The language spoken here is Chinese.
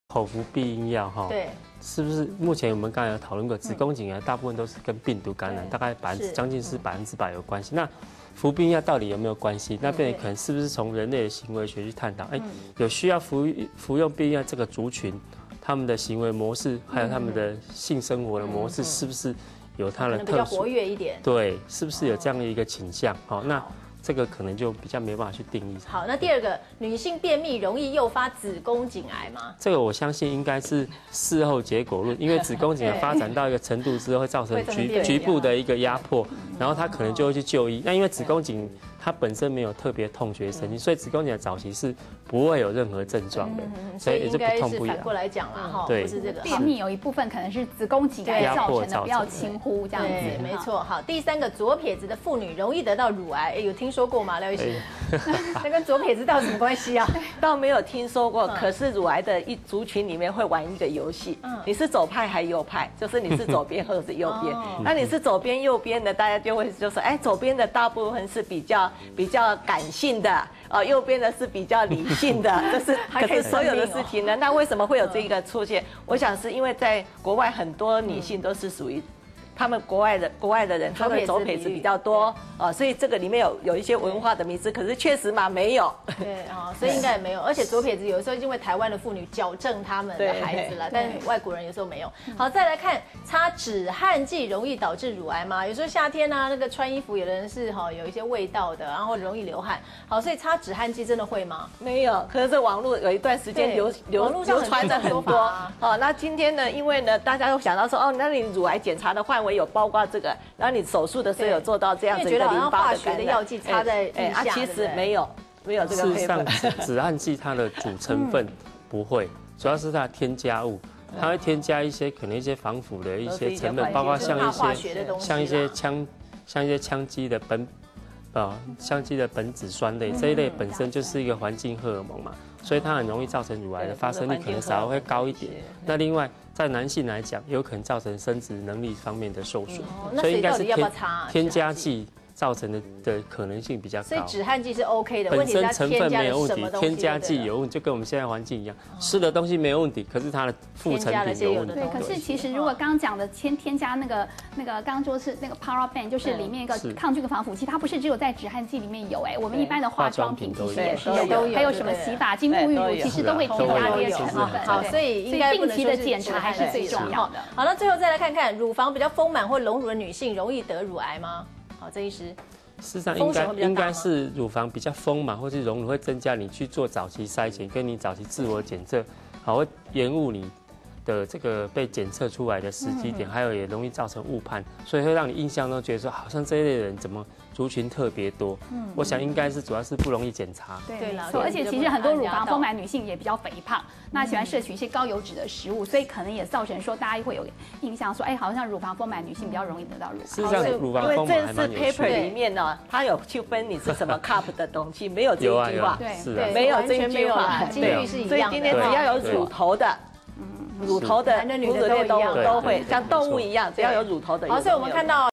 口服避孕药哈， 对， 是不是目前我们刚才有讨论过，子宫颈癌大部分都是跟病毒感染，大概将近是100%有关系。那服避孕药到底有没有关系？那边可能是不是从人类的行为学去探讨？有需要服用避孕药这个族群，他们的行为模式，还有他们的性生活的模式，是不是有它的特殊？ 比较活跃一点。 对，是不是有这样的一个倾向？好，那。这个可能就比较没办法去定义。 好，那第二个，女性便秘容易诱发子宫颈癌吗？ 这个我相信应该是事后结果论，因为子宫颈癌发展到一个程度之后，会造成局部的一个压迫，然后它可能就会去就医。那因为子宫颈它本身没有特别痛觉神经，所以子宫颈的早期是不会有任何症状的， 所以应该是反过来讲啦，哈，不是这个便秘有一部分可能是子宫颈癌造成的，不要轻忽这样子。 没错。好，第三个，左撇子的妇女容易得到乳癌，有听说过吗？廖医师，那跟左撇子到底什么关系啊？ 倒没有听说过，可是乳癌的族群里面会玩一个游戏，你是左派还是右派？就是你是左边或者是右边。那你是左边右边的，大家就会就说，左边的大部分是比较感性的，右边的是比较理性的，可是所有的事情呢，那为什么会有这个出现？我想是因为在国外很多女性都是属于。他们国外的人，他们左撇子比较多所以这个里面有一些文化的迷思，可是确实嘛没有。 对所以应该也没有，而且左撇子有时候因为台湾的妇女矫正他们的孩子了，但外国人有时候没有。好，再来看擦止汗剂容易导致乳癌吗？有时候夏天那个穿衣服，有的人是有一些味道的，然后容易流汗。好，所以擦止汗剂真的会吗？ 没有，可是网络有一段时间流传的很多那今天呢，因为呢大家都想到说那你乳癌检查的范围有包括这个，然后你手术的时候有做到这样子一个淋巴的感染， 的药剂擦在腋下， 其实没有这个。 事实上，止汗剂它的主成分不会，主要是它的添加物，它会添加一些可能一些防腐的一些成分，包括像一些羟基的羟基的苯子酸类这一类本身就是一个环境荷尔蒙嘛，所以它很容易造成乳癌的发生率可能稍微会高一点。那另外在男性来讲，有可能造成生殖能力方面的受损，所以应该是添加剂造成的可能性比较高。 所以止汗剂是 OK 的， 本身成分没有问题，添加剂有问题，就跟我们现在环境一样，吃的东西没有问题，可是它的副成品有问题。 对，可是其实如果刚刚讲的添加那个刚刚说是那个 paraben， 就是里面一个抗菌的防腐剂，它不是只有在止汗剂里面有我们一般的化妆品其实也是有，还有什么洗发精、沐浴乳，其实都会添加这些成分。 好，所以应该定期的检查还是最重要的。 好，那最后再来看看，乳房比较丰满或隆乳的女性容易得乳癌吗？好，郑医师。 事实上应该是乳房比较丰满或是隆乳会增加你去做早期筛检，跟你早期自我检测，会延误你的这个被检测出来的时机点，还有也容易造成误判，所以会让你印象中觉得说好像这一类人怎么族群特别多。我想应该是主要是不容易检查。 对了，而且其实很多乳房丰满女性也比较肥胖，那喜欢摄取一些高油脂的食物，所以可能也造成说大家会有印象说，好像乳房丰满女性比较容易得到乳癌。 事实上，乳房丰满还蛮有趣的。 因为正式 paper 里面呢，它有去分你是什么 cup 的东西，没有这一句话， 对， 没有这一句话， 几率是一样的。 所以今天只要有乳头的。乳头的、哺乳类都会像动物一样，只要有乳头的。 好，所以我们看到。